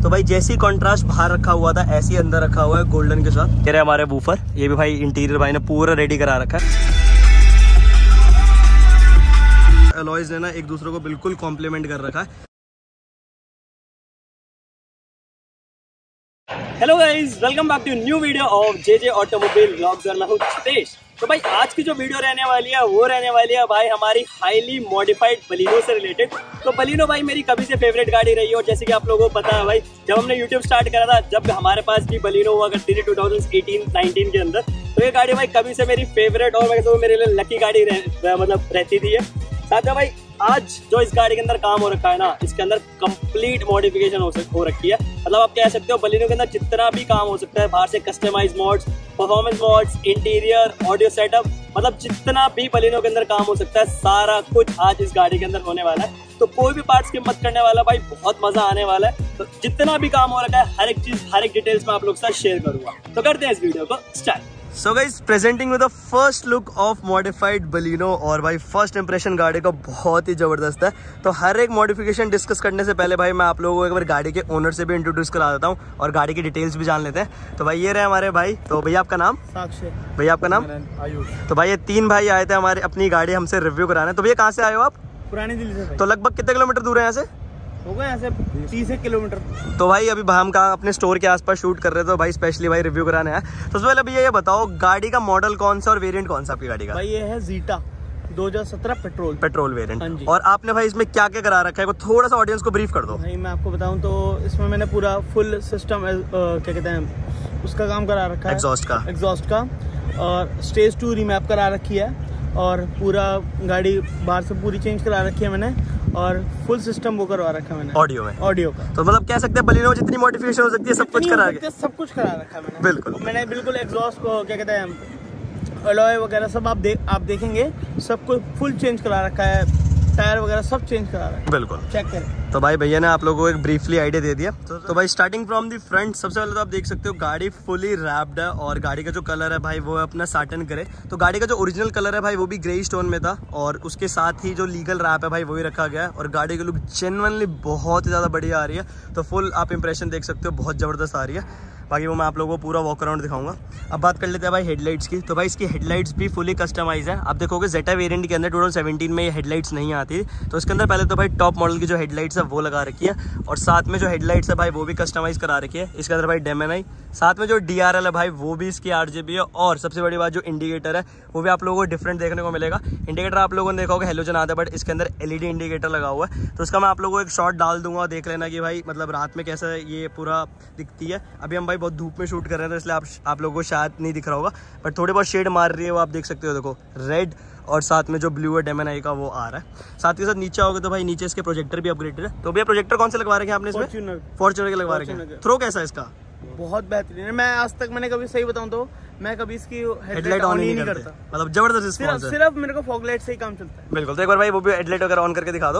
तो भाई जैसी कॉन्ट्रास्ट बाहर रखा हुआ था ऐसे ही अंदर रखा हुआ है गोल्डन के साथ। ये रहे हमारे वूफर, ये भी भाई इंटीरियर भाई ने पूरा रेडी करा रखा है। अलॉयज ने ना एक दूसरे को बिल्कुल कॉम्प्लीमेंट कर रखा है। Hello guys, welcome back to new video of JJ automobile vlogs और मैं हूं छितेश। तो भाई आज की जो वीडियो रहने वाली है वो रहने वाली है भाई हमारी हाईली मॉडिफाइड बलिनो से रिलेटेड। तो बलिनो भाई मेरी कभी से फेवरेट गाड़ी रही है और जैसे कि आप लोगों को पता है भाई, जब हमने यूट्यूब स्टार्ट करा था, जब हमारे पास भी बलिनो हुआ करती थी 2018-19 के अंदर, तो ये गाड़ी भाई कभी से मेरी फेवरेट और मैं मेरे लिए लकी गाड़ी मतलब रहती थी। साथ में भाई आज जो इस गाड़ी के अंदर काम हो रखा है ना, इसके अंदर कंप्लीट मॉडिफिकेशन हो रखी है। मतलब आप कह सकते हो बलिनो के अंदर जितना भी काम हो सकता है, बाहर से customise mods, performance mods, interior, audio setup, मतलब जितना भी बलिनो के अंदर काम हो सकता है सारा कुछ आज इस गाड़ी के अंदर होने वाला है। तो कोई भी पार्ट स्किप मत करने वाला भाई, बहुत मजा आने वाला है। तो जितना भी काम हो रखा है हर एक चीज, हर एक डिटेल्स में आप लोग के साथ शेयर करूंगा। तो करते हैं इस वीडियो को start. So guys, presenting with the first look of modified Baleno. और भाई फर्स्ट इंप्रेशन गाड़ी का बहुत ही जबरदस्त है। तो हर एक मॉडिफिकेशन डिस्कस करने से पहले भाई मैं आप लोगों को एक बार गाड़ी के ओनर से भी इंट्रोड्यूस करा देता हूँ और गाड़ी की डिटेल्स भी जान लेते हैं। तो भाई ये रहे हमारे भाई। तो भैया आपका नाम? साक्षी। भैया आपका नाम? आयुष। तो भाई ये तीन भाई आए थे हमारे अपनी गाड़ी हमसे रिव्यू कराने। तो भैया कहाँ से आए हो आप? पुरानी दिल्ली से। तो लगभग कितने किलोमीटर दूर है यहाँ से? हो गए यहाँ से 30 किलोमीटर। तो भाई अभी हम कहाँ अपने स्टोर के आसपास शूट कर रहे थे, तो भाई स्पेशली भाई रिव्यू कराने आया। तो सबसे पहले अभी ये बताओ गाड़ी का मॉडल कौन सा और वेरिएंट कौन सा आपकी गाड़ी का? भाई ये है जीटा 2017 पेट्रोल वेरिएंट। और आपने भाई इसमें क्या क्या करा रखा है, थोड़ा सा ऑडियंस को ब्रीफ कर दो। भाई मैं आपको बताऊं तो इसमें मैंने पूरा फुल सिस्टम क्या कहते हैं उसका काम करा रखा है, एग्जॉस्ट का और स्टेज 2 रीमैप करा रखी है और पूरा गाड़ी बाहर से पूरी चेंज करा रखी है मैंने और फुल सिस्टम वो करवा रखा है मैंने ऑडियो का। तो मतलब कह सकते हैं बलिनो जितनी मॉडिफिकेशन हो सकती है सब कुछ करा रखा है मैंने बिल्कुल एग्जॉस्ट को क्या कहते हैं अलॉय वगैरह सब आप देखेंगे सब कुछ फुल चेंज करा रखा है, टायर वगैरह सब चेंज करा रखा है। बिल्कुल चेक करें। तो भाई भैया ने आप लोगों को एक ब्रीफली आइडिया दे दिया। तो भाई स्टार्टिंग फ्रॉम दी फ्रंट, सबसे पहले तो आप देख सकते हो गाड़ी फुली रैप्ड है और गाड़ी का जो कलर है भाई वो है अपना साटन ग्रे। तो गाड़ी का जो ओरिजिनल कलर है भाई वो भी ग्रे स्टोन में था और उसके साथ ही जो लीगल रैप है भाई वही रखा गया है और गाड़ी की लुक जेन्युइनली बहुत ही ज़्यादा बढ़िया आ रही है। तो फुल आप इंप्रेशन देख सकते हो, बहुत ज़बरदस्त आ रही है। बाकी वो मैं आप लोगों को पूरा वॉक अराउंड दिखाऊंगा। अब बात कर लेते हैं भाई हेडलाइट्स की। तो भाई इसकी हेडलाइट्स भी फुली कस्टमाइज है। आप देखोगे जेटा वेरिएंट के अंदर 2017 में ये हेडलाइट्स नहीं आती, तो इसके अंदर पहले तो भाई टॉप मॉडल की जो हेडलाइट्स है वो लगा रखी है और साथ में जो हेडलाइट्स है भाई वो भी कस्टमाइज करा रखी है। इसके अंदर भाई डेमन साथ में जो DRL है भाई वो भी इसकी 8GB है और सबसे बड़ी बात जो इंडिकेटर है वो भी आप लोगों को डिफरेंट देखने को मिलेगा। इंडिकेटर आप लोगों ने देखा होगा हेलोजन आता है, बट इसके अंदर LED इंडिकेटर लगा हुआ है। तो उसका मैं आप लोगों को एक शॉट डाल दूंगा, देख लेना कि भाई मतलब रात में कैसा ये पूरा दिखती है। अभी हम भाई बहुत धूप में शूट कर रहे हैं तो इसलिए आप लोगों को शायद नहीं दिख रहा होगा, बट थोड़ी बहुत शेड मार रही है वो आप देख सकते हो। देखो रेड और साथ में जो ब्लू है डेमन आई का वो आ रहा है। साथ के साथ नीचे आओगे तो भाई नीचे इसके प्रोजेक्टर भी अपग्रेडेड है। तो भैया प्रोजेक्टर कौन से लगवा रखे हैं आपने इसमें? फॉर्च्यूनर के लगवा रखे हैं। थ्रो कैसा है इसका? बहुत बेहतरीन है। मैं आज तक मैंने कभी सही बताऊं तो मैं कभी इसकी हेडलाइट ऑन ही नहीं करता। मतलब जबरदस्त रिस्पॉन्स है। सिर्फ मेरे को फॉगलाइट से ही काम चलता है। बिल्कुल। तो एक बार भाई वो भी हेडलाइट वगैरह ऑन करके दिखा दो।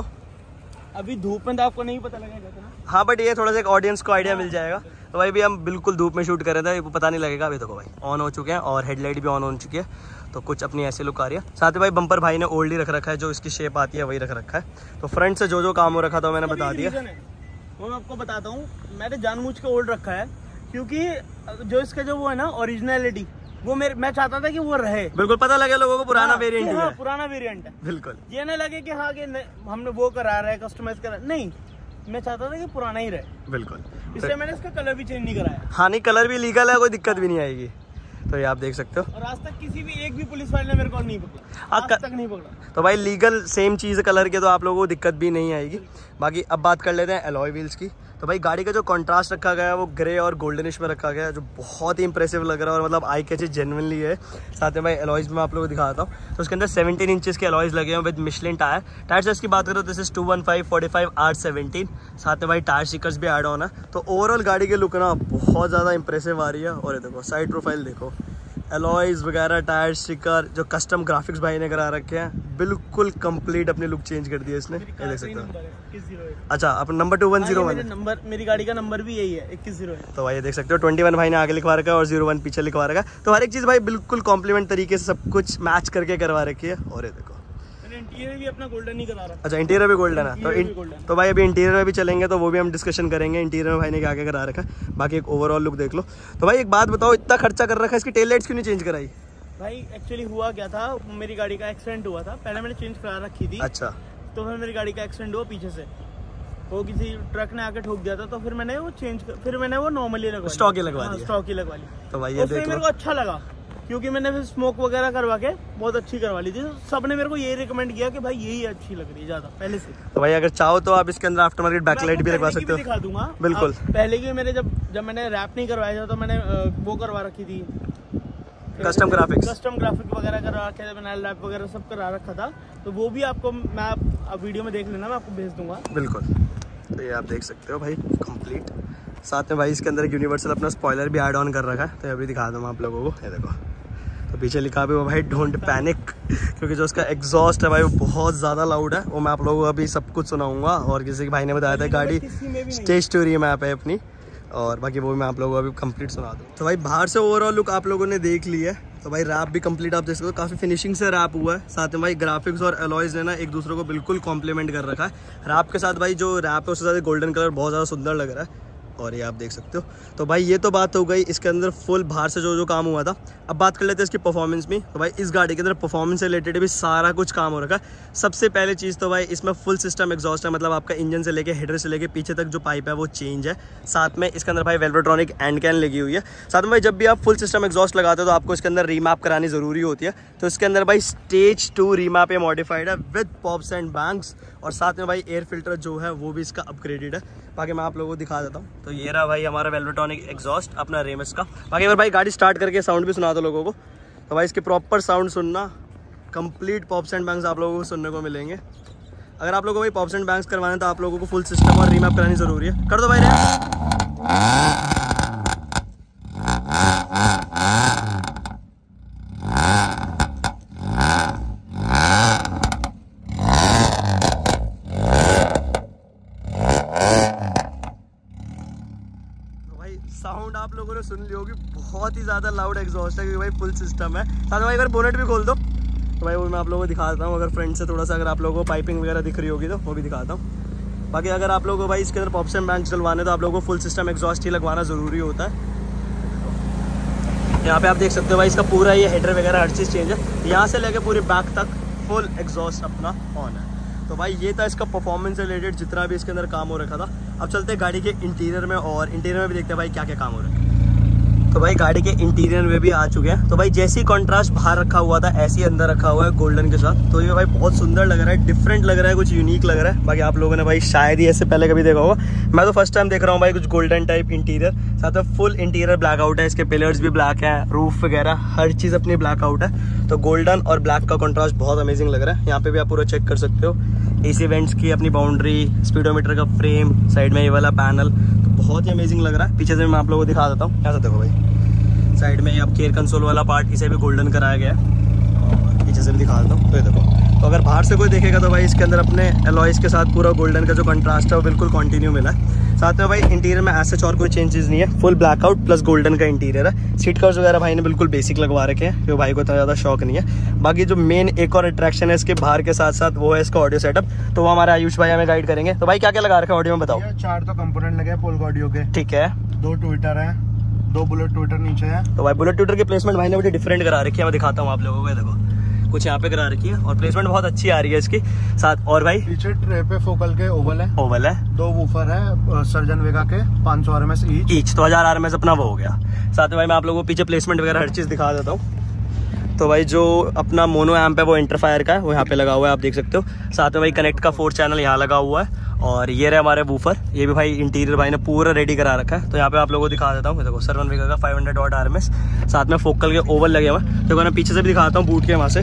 अभी धूप में तो आपको नहीं पता लगेगा ना। हाँ, बट ये थोड़ा सा एक ऑडियंस को आइडिया मिल जाएगा। तो भाई भी हम बिल्कुल धूप में शूट कर रहे थे, वो पता नहीं लगेगा। अभी देखो भाई ऑन हो चुके हैं और हेडलाइट भी ऑन हो चुकी है, तो कुछ अपनी ऐसी लुक आ रही है। साथ ही भाई बम्पर भाई ने ओल्ड ही रख रखा है, जो इसकी शेप आती है वही रख रखा है। तो फ्रंट से जो काम हो रखा था मैंने बता दिया। वो मैं आपको बताता हूँ, मैंने जानबूझ के ओल्ड रखा है क्योंकि जो इसका जो वो है ना ओरिजिनलिटी, वो मैं चाहता था कि वो रहे। बिल्कुल, पता लगे लोगों को पुराना वेरिएंट है। पुराना वेरिएंट है। बिल्कुल, ये ना लगे कि हाँ कि हमने वो करा रहा है, कस्टमाइज करा, नहीं, मैं चाहता था कि पुराना ही रहे। बिल्कुल, इसलिए मैंने इसका कलर भी चेंज नहीं कराया। हाँ, नहीं कलर भी लीगल है, कोई दिक्कत भी नहीं आएगी। तो ये आप देख सकते हो। और आज तक किसी भी एक भी पुलिस वाले ने मेरे को नहीं पकड़ा, आज तक नहीं पकड़ा। तो भाई लीगल सेम चीज़ कलर के, तो आप लोगों को दिक्कत भी नहीं आएगी। बाकी अब बात कर लेते हैं अलॉय व्हील्स की। तो भाई गाड़ी का जो कंट्रास्ट रखा गया है वो ग्रे और गोल्डनिश में रखा गया है, जो बहुत ही इंप्रेसिव लग रहा है और मतलब आई कैची जेन्युइनली है। साथ में भाई अलॉयज में आप लोगों को दिखाता हूँ। तो उसके अंदर 17 इंचेस के अलॉयज लगे हैं विद मिशलिन टायर साइज की बात करो तो दिस इज 215 45 R17। साथ में भाई टायर स्टिकर्स भी ऐड ऑन है। तो ओवरऑल गाड़ी की लुक ना बहुत ज़्यादा इंप्रेसिव आ रही है। और ये देखो साइड प्रोफाइल देखो, अलॉयज वगैरह, टायर स्टिकर, जो कस्टम ग्राफिक्स भाई ने करा रखे हैं, बिल्कुल कंप्लीट अपनी लुक चेंज कर दिया इसने। ये देख सकते हो। अच्छा, अपन नंबर 2101 नंबर, मेरी गाड़ी का नंबर भी यही है, 2101। तो भाई ये देख सकते हो 21 भाई ने आगे लिखवा रखा है और 01 पीछे लिखवा रखा है। तो हर एक चीज़ भाई बिल्कुल कॉम्प्लीमेंट तरीके से सब कुछ मैच करके करवा रखी है। और ये देखो इंटीरियर भी अपना गोल्डन ही करा रहा है। अच्छा, इंटीरियर भी गोल्डन है। तो भाई अभी इंटीरियर में भी चलेंगे, तो वो भी हम डिस्कशन करेंगे इंटीरियर में भाई ने क्या क्या करा रखा है। बाकी एक ओवरऑल लुक देख लो। तो भाई एक बात बताओ, इतना खर्चा कर रखा है, इसकी टेल लाइट्स क्यों नहीं चेंज कराई? भाई एक्चुअली हुआ क्या था, मेरी गाड़ी का एक्सीडेंट हुआ था, पहले मैंने चेंज करा रखी थी। अच्छा। तो फिर मेरी गाड़ी का एक्सीडेंट हुआ पीछे से, वो किसी ट्रक ने आके ठोक दिया था, तो फिर मैंने वो फिर मैंने वो नॉर्मली लगवा, स्टॉक ही लगवा दी। स्टॉक ही लगवा ली। तो भाई ये देख लो, मेरे को अच्छा लगा क्योंकि मैंने फिर स्मोक वगैरह करवा के बहुत अच्छी करवा ली थी। सबने मेरे को यही रिकमेंड किया कि भाई यही अच्छी लग रही है ज्यादा पहले से। तो भाई अगर चाहो तो आप इसके अंदर आफ्टर मार्केट बैकलाइट भी लगवा सकते हो। दिखा दूंगा बिल्कुल। पहले की मेरे जब मैंने रैप नहीं करवाया था तो मैंने वो करवा रखी थी, कस्टम ग्राफिक्स वगैरह करा रखे थे, मैंने रैप वगैरह सब करा रखा था। तो वो भी आपको मैं आप वीडियो में देख लेना, मैं आपको भेज दूंगा। बिल्कुल। तो ये आप देख सकते हो भाई कंप्लीट। साथ में भाई इसके अंदर एक यूनिवर्सल अपना स्पॉइलर भी ऐड ऑन कर रखा है, तो अभी दिखा दूँ आप लोगों को। ये देखो, तो पीछे लिखा भी हुआ भाई डोंट पैनिक, क्योंकि जो उसका एग्जॉस्ट है भाई वो बहुत ज़्यादा लाउड है। वो मैं आप लोगों को अभी सब कुछ सुनाऊंगा। और किसी के भाई ने बताया था गाड़ी स्टेज टू रीमैप है अपनी, और बाकी वो भी मैं आप लोगों को अभी कंप्लीट सुना दूँ। तो भाई बाहर से ओवरऑल लुक आप लोगों ने देख लिया है। तो भाई रैप भी कंप्लीट आप देख सकते हो, काफ़ी फिनिशिंग से रैप हुआ है। साथ में भाई ग्राफिक्स और अलॉयज ने ना एक दूसरे को बिल्कुल कॉम्प्लीमेंट कर रखा है। रैप के साथ भाई जो रैप है उससे ज़्यादा गोल्डन कलर बहुत ज़्यादा सुंदर लग रहा है, और ये आप देख सकते हो। तो भाई ये तो बात हो गई इसके अंदर फुल बाहर से जो काम हुआ था। अब बात कर लेते हैं इसकी परफॉर्मेंस में। तो भाई इस गाड़ी के अंदर परफॉर्मेंस से रिलेटेड भी सारा कुछ काम हो रखा है। सबसे पहले चीज़ तो भाई इसमें फुल सिस्टम एग्जॉस्ट है, मतलब आपका इंजन से लेके हेडर से लेके पीछे तक जो पाइप है वो चेंज है। साथ में इसके अंदर भाई वेल्वेट्रॉनिक एंड कैन लगी हुई है। साथ में भाई जब भी आप फुल सिस्टम एग्जॉस्ट लगाते हो तो आपको इसके अंदर रीमैप करानी ज़रूरी होती है। तो इसके अंदर भाई स्टेज 2 रीमैप ये मॉडिफाइड है विद पॉप्स एंड बैंग्स, और साथ में भाई एयर फिल्टर जो है वो भी इसका अपग्रेडेड है। बाकी मैं आप लोगों को दिखा देता हूँ। तो ये रहा भाई हमारा वेल्वेट्रॉनिक एग्जॉस्ट अपना रेमस का। बाकी अगर भाई गाड़ी स्टार्ट करके साउंड भी सुना दो लोगों को, तो भाई इसके प्रॉपर साउंड सुनना, कंप्लीट पॉप्स एंड बैंग्स आप लोगों को सुनने को मिलेंगे। अगर आप लोगों को भाई पॉप्स एंड बैंग्स करवाने तो आप लोगों को फुल सिस्टम और रीमैप करानी ज़रूरी है। कर दो भाई साउंड आप लोगों ने सुन ली होगी, बहुत ही ज़्यादा लाउड एग्जॉस्ट है क्योंकि भाई फुल सिस्टम है। साथ में भाई अगर बोनेट भी खोल दो तो भाई वो मैं आप लोगों को दिखा देता हूँ। अगर फ्रंट से थोड़ा सा अगर आप लोगों को पाइपिंग वगैरह दिख रही होगी तो वो भी दिखाता हूँ। बाकी अगर आप लोगों को भाई इसके अंदर पॉप्स एंड बैंग्स डलवाने तो आप लोगों को फुल सिस्टम एग्जॉस्ट ही लगवाना ज़रूरी होता है। यहाँ पे आप देख सकते हो भाई इसका पूरा ये हेडर वगैरह हर चीज़ चेंज है, यहाँ से लेके पूरे बैक तक फुल एग्जॉस्ट अपना ऑन है। तो भाई ये था इसका परफॉर्मेंस से रिलेटेड जितना भी इसके अंदर काम हो रखा था। अब चलते हैं गाड़ी के इंटीरियर में, और इंटीरियर में भी देखते हैं भाई क्या क्या काम हो रहा है। तो भाई गाड़ी के इंटीरियर में भी आ चुके हैं। तो भाई जैसी कॉन्ट्रास्ट बाहर रखा हुआ था ऐसे ही अंदर रखा हुआ है गोल्डन के साथ। तो ये भाई बहुत सुंदर लग रहा है, डिफरेंट लग रहा है, कुछ यूनिक लग रहा है। बाकी आप लोगों ने भाई शायद ही ऐसे पहले कभी देखा होगा, मैं तो फर्स्ट टाइम देख रहा हूँ भाई कुछ गोल्डन टाइप इंटीरियर। साथ में फुल इंटीरियर ब्लैक आउट है, इसके पिलर्स भी ब्लैक है, रूफ वगैरह हर चीज़ अपनी ब्लैक आउट है। तो गोल्डन और ब्लैक का कॉन्ट्रास्ट बहुत अमेजिंग लग रहा है। यहाँ पे भी आप पूरा चेक कर सकते हो AC वेंट्स की अपनी बाउंड्री, स्पीडोमीटर का फ्रेम, साइड में ये वाला पैनल, तो बहुत ही अमेजिंग लग रहा है। पीछे से मैं आप लोगों को दिखा देता हूँ। यहाँ से देखो भाई साइड में आप केयर कंसोल वाला पार्ट, इसे भी गोल्डन कराया गया है, और पीछे से भी दिखा देता हूँ। तो ये देखो, तो अगर बाहर से कोई देखेगा तो भाई इसके अंदर अपने अलॉयज के साथ पूरा गोल्डन का जो कंट्रास्ट है वो बिल्कुल कंटिन्यू मिला है। साथ में भाई इंटीरियर में ऐसे और कोई चेंजेस नहीं है, फुल ब्लैकआउट प्लस गोल्डन का इंटीरियर है। सीट कवर्स वगैरह भाई ने बिल्कुल बेसिक लगवा रखे हैं क्योंकि भाई को इतना ज़्यादा शौक नहीं है। बाकी जो मेन एक और अट्रैक्शन है इसके बाहर के साथ साथ वो है इसका ऑडियो सेटअप। तो वो हमारे आयुष भाई हमें गाइड करेंगे। तो भाई क्या क्या लगा रखा है ऑडियो में बताओ। 4 तो कंपोनेंट लगे हैं पोल्का ऑडियो के, ठीक है। 2 ट्विटर है, 2 बुलेट ट्विटर नीचे है। तो भाई बुलेट ट्विटर की प्लेसमेंट भाई ने बड़ी डिफरेंट करा रखी है, मैं दिखाता हूँ आप लोगों को। देखो कुछ यहाँ पे करा रखी है और प्लेसमेंट बहुत अच्छी आ रही है इसकी साथ। और भाई पीछे ट्रे पे फोकल के ओवल है, 2 वूफर है सर्जन वेगा के 500 RMS ईच, तो 1000 RMS अपना वो हो गया। साथ में भाई मैं आप लोगों को पीछे प्लेसमेंट वगैरह हर चीज़ दिखा देता हूँ। तो भाई जो अपना मोनो एम्प है वो इंटरफायर का है, वो यहाँ पे लगा हुआ है, आप देख सकते हो। साथ में भाई कनेक्ट का 4 चैनल यहाँ लगा हुआ है, और ये रहे हमारे वूफर, ये भी भाई इंटीरियर भाई ने पूरा रेडी करा रखा है। तो यहाँ पे आप लोगों को दिखा देता हूँ। देखो सर्वन वेगा का 500 वाट RMS, साथ में फोकल के ओवल लगे हुए हैं। तो मैं पीछे से भी दिखाता हूँ बूट के वहाँ से।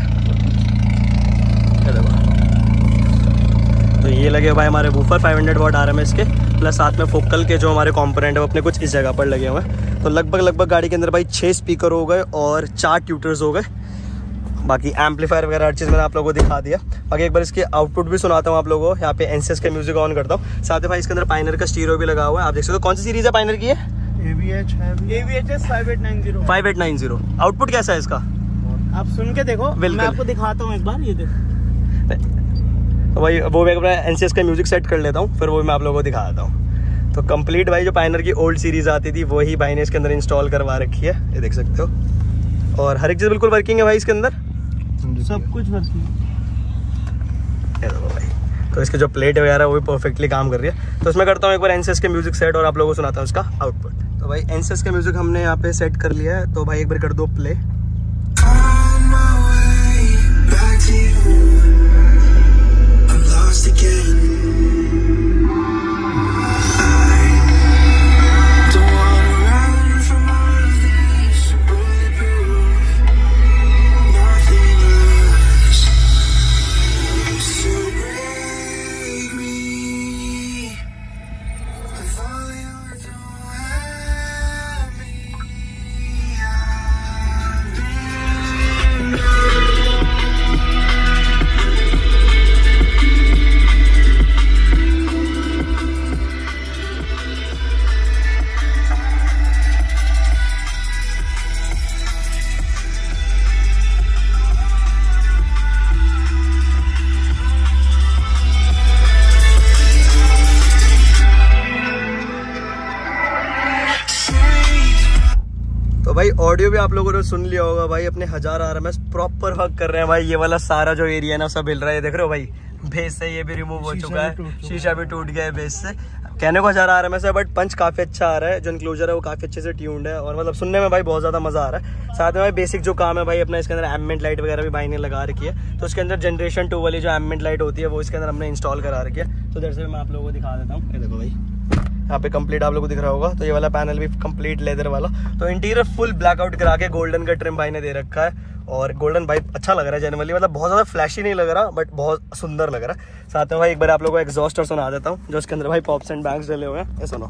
तो ये लगे भाई हमारे वूफर 500 वाट RMS के, प्लस साथ में फोकल के जो हमारे कंपोनेंट है वो अपने कुछ इस जगह पर लगे हुए हैं। तो लगभग गाड़ी के अंदर भाई 6 स्पीकर हो गए और 4 ट्यूटर्स हो गए। बाकी एम्पलीफायर वगैरह हर चीज़ मैंने आप लोगों को दिखा दिया। बाकी एक बार इसके आउटपुट भी सुनाता हूँ आप लोगों को। यहाँ पे एनसीएस का म्यूजिक ऑन करता हूँ। साथ में भाई इसके अंदर पायनियर का स्टीरियो भी लगा हुआ है, आप देख सकते हो। कौन सी सीरीज है पायनियर की? AVH 5890। आउटपुट कैसा है इसका? आप सुन के देखो, मैं आपको दिखाता हूँ एक बार। ये देखो तो भाई वो मैं अपना एनसीएस का म्यूजिक सेट कर लेता हूँ, फिर वो मैं आप लोगों को दिखा देता हूँ। तो कंप्लीट भाई जो पायनर की ओल्ड सीरीज आती थी वही भाई ने इसके अंदर इंस्टॉल करवा रखी है, ये देख सकते हो। और हर एक चीज़ बिल्कुल वर्किंग है भाई इसके अंदर, सब कुछ वर्किंग है। देखो भाई, तो इसके जो प्लेट वगैरह वो भी परफेक्टली काम कर रही है। तो इसमें करता हूँ एक बार एनसीएस के म्यूजिक सेट और आप लोगों को सुनाता हूँ इसका आउटपुट। तो भाई एनसीएस का म्यूजिक हमने यहाँ पे सेट कर लिया है, तो भाई एक बार कर दो प्ले। भाई ऑडियो भी आप लोगों ने सुन लिया होगा भाई, अपने 1000 RMS प्रॉपर वर्क कर रहे हैं भाई। ये वाला सारा जो एरिया है ना सब हिल रहा है, देख रहे हो भाई। बेस से ये भी रिमूव हो चुका है, शीशा भी टूट गया है बेस से। कहने को 1000 RMS है बट पंच काफी अच्छा आ रहा है, जो इनक्लोजर है वो काफी अच्छे से ट्यून्ड है और मतलब सुनने में भाई बहुत ज्यादा मजा आ रहा है। साथ में भाई बेसिक जो काम है भाई अपना इसके अंदर एम्बिएंट लाइट वगैरह भी भाई ने लगा रखी है। तो इसके अंदर जनरेशन 2 वाली जो एम्बिएंट लाइट होती है वो इसके अंदर हमने इंस्टॉल करा रखी है। तो दरअसल मैं आप लोगों को दिखा देता हूँ, ये देखो भाई यहाँ पे कंप्लीट आप लोगों को दिख रहा होगा। तो ये वाला पैनल भी कंप्लीट लेदर वाला, तो इंटीरियर फुल ब्लैकआउट करा के गोल्डन का ट्रिम भाई ने दे रखा है। और गोल्डन भाई अच्छा लग रहा है जनरली, मतलब बहुत ज्यादा फ्लैशी नहीं लग रहा बट बहुत सुंदर लग रहा है। साथ में भाई एक बार आप लोगों को एग्जॉस्टर सुना देता हूँ, जो इसके अंदर भाई पॉप्स एंड बैंग्स डले हुए हैं, ये सुनो।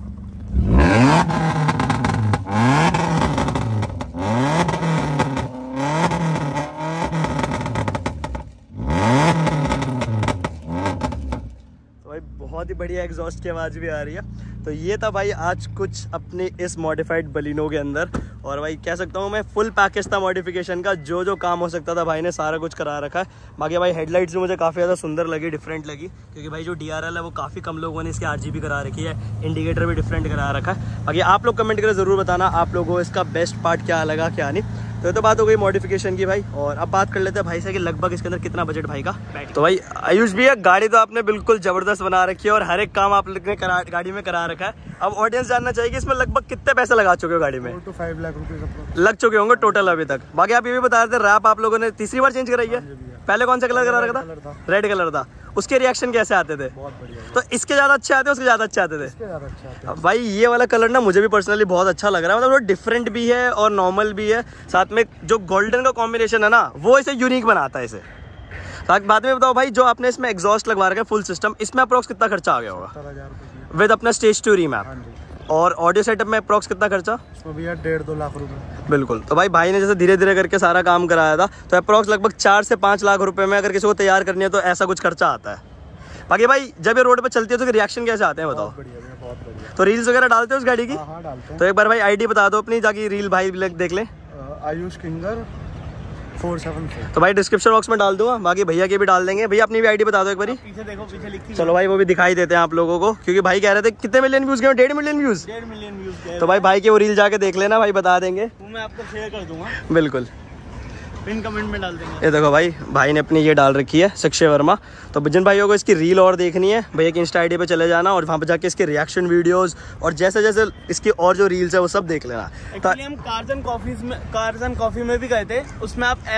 बहुत ही बढ़िया एग्जॉस्ट की आवाज़ भी आ रही है। तो ये था भाई आज कुछ अपने इस मॉडिफाइड बलिनो के अंदर, और भाई कह सकता हूँ मैं फुल पैकेज था मॉडिफिकेशन का, जो जो काम हो सकता था भाई ने सारा कुछ करा रखा है। बाकी भाई हेडलाइट्स भी मुझे काफ़ी ज़्यादा सुंदर लगी, डिफरेंट लगी, क्योंकि भाई जो DRL है वो काफ़ी कम लोगों ने इसकी RGB करा रखी है, इंडिकेटर भी डिफरेंट करा रखा है। बाकी आप लोग कमेंट करके ज़रूर बताना आप लोगों को इसका बेस्ट पार्ट क्या लगा क्या नहीं। तो ये तो बात हो गई मॉडिफिकेशन की भाई, और अब बात कर लेते हैं भाई से कि लगभग इसके अंदर कितना बजट भाई का। तो भाई आयुष भैया गाड़ी तो आपने बिल्कुल जबरदस्त बना रखी है और हर एक काम आप लोग ने गाड़ी में करा रखा है। अब ऑडियंस जानना चाहिए कि इसमें लगभग कितने पैसे लगा चुके हो गाड़ी में? 4 to 5 लाख रुपए लग चुके होंगे टोटल अभी तक। बाकी आप ये भी बता रहे थे रैप आप लोगों ने तीसरी बार चेंज कराई है, पहले कौन सा कलर करा रखा था? रेड कलर था। उसके रिएक्शन कैसे आते थे? बहुत बढ़िया। तो इसके ज्यादा अच्छे आते, उसके ज्यादा अच्छे आते थे? इसके ज्यादा अच्छे आते हैं। भाई ये वाला कलर ना मुझे भी पर्सनली बहुत अच्छा लग रहा है, मतलब डिफरेंट भी है और नॉर्मल भी है। साथ में जो गोल्डन का कॉम्बिनेशन है ना वो इसे यूनिक बनाता है इसे। बाद में बताओ भाई, जो आपने इसमें एग्जॉस्ट लगवा रखा है फुल सिस्टम, इसमें अप्रोक्स कितना खर्चा आ गया होगा? 17,000 विद अपना स्टेज 2 रीमैप। और ऑडियो सेटअप में अप्रोक्स कितना खर्चा? इसमें भैया 1.5-2 लाख रुपए। बिल्कुल। तो भाई भाई ने जैसे धीरे धीरे करके सारा काम कराया था, तो अप्रोक्स लगभग 4 से 5 लाख रुपए में अगर किसी को तैयार करनी है तो ऐसा कुछ खर्चा आता है। बाकी भाई जब ये रोड पे चलती है तो रिएक्शन कैसे आते हैं बताओ? बहुत बढ़िया। तो रील्स वगैरह डालते हो उस गाड़ी की? हाँ डालते हैं। तो एक बार भाई आईडी बता दो अपनी, ताकि रील भाई देख लें। आयुष किंगर 474। तो भाई डिस्क्रिप्शन बॉक्स में डाल दूंगा, बाकी भैया की भी डाल देंगे। भैया अपनी भी आईडी बता दो एक बारी। पीछे देखो, पीछे लिखी। चलो भाई वो भी दिखाई देते हैं आप लोगों को, क्योंकि भाई कह रहे थे कितने मिलियन व्यूज गए? 1.5 मिलियन व्यूज। 1.5 मिलियन व्यूज गए। तो भाई भाई के वो रील जाके देख लेना भाई, बता देंगे। वो मैं आपको शेयर कर दूंगा। बिल्कुल, पिन कमेंट में डाल देंगे। ये देखो भाई ने अपनी ये डाल रखी है सक्षय वर्मा। तो जिन भाइयों को इसकी रील और देखनी है, भैया की इंस्टा आईडी पे चले जाना और वहाँ पे जाके इसके रिएक्शन वीडियोस और जैसे जैसे इसकी और जो रील्स है वो सब देख लेना। एक्चुअली हम कार्स एंड कॉफी में भी गए थे, उसमें आप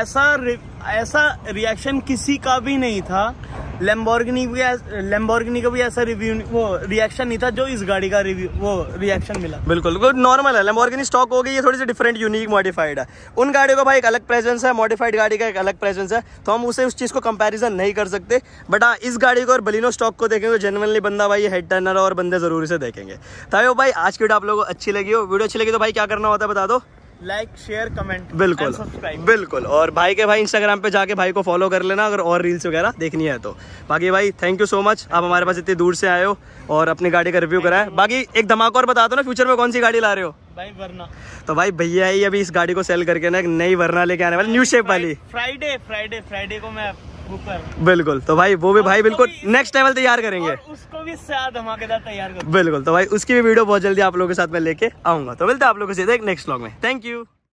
ऐसा रिएक्शन किसी का भी नहीं था। लैम्बोर्गिनी का भी ऐसा रिएक्शन नहीं था जो इस गाड़ी का रिएक्शन मिला। बिल्कुल नॉर्मल है, लैम्बोर्गिनी स्टॉक हो गई, ये थोड़ी सी डिफरेंट यूनिक मॉडिफाइड है। उन गाड़ियों का भाई एक अलग प्रेजेंस है, मॉडिफाइड गाड़ी का एक अलग प्रेजेंस है, तो हम उसे उस चीज को कंपैरिजन नहीं कर सकते। बट हाँ, इस गाड़ी को और बलिनो स्टॉक को देखेंगे तो जेन्युइनली बंदा भाई हेड टर्नर और बंदे जरूर से देखेंगे। तो भाई आज की वीडियो आप लोगों को अच्छी लगी हो, वीडियो अच्छी लगी तो भाई क्या करना होता है बता दो? लाइक शेयर कमेंट बिल्कुल बिल्कुल। और भाई के भाई इंस्टाग्राम पे जाके भाई को फॉलो कर लेना अगर और रील्स वगैरह देखनी है तो। बाकी भाई थैंक यू सो मच, आप हमारे पास इतनी दूर से आए हो और अपनी गाड़ी का रिव्यू कराया। बाकी एक धमाका और बता दो ना, फ्यूचर में कौन सी गाड़ी ला रहे हो? भाई वरना। तो भाई भैया ही अभी इस गाड़ी को सेल करके ना एक नई वरना लेके आने वाली, न्यू शेप वाली। फ्राइडे को मैं बिल्कुल। तो भाई वो भी भाई बिल्कुल नेक्स्ट लेवल तैयार करेंगे, उसको भी धमाकेदार तैयार करो। बिल्कुल। तो भाई उसकी भी वीडियो बहुत जल्दी आप लोगों के साथ मैं लेके आऊंगा। तो मिलते हैं आप लोगों से नेक्स्ट व्लॉग में। Thank you.